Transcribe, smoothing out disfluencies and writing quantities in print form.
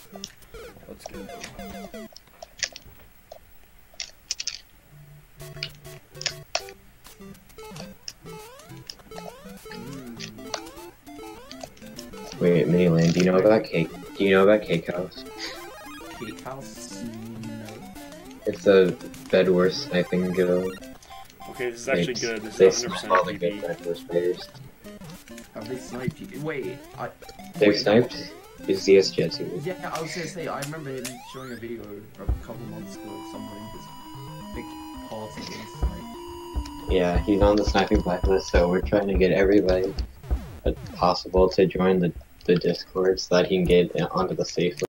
Let's go now. Wait, Mayland, do you know about Cake? Do you know about Cake House? Cake House? No. It's a Bed Wars sniping guild. Okay, this is actually good. This They is snipe 100% all the good PB. Bed Wars players. Have they sniped you? Wait, They've wait, sniped ZS Jetsu. yeah, I was gonna say, I remember him showing a video a couple months ago of someone in his big party getting sniped. Yeah, he's on the sniping blacklist, so we're trying to get everybody possible to join the Discord so that he can get onto the safe list.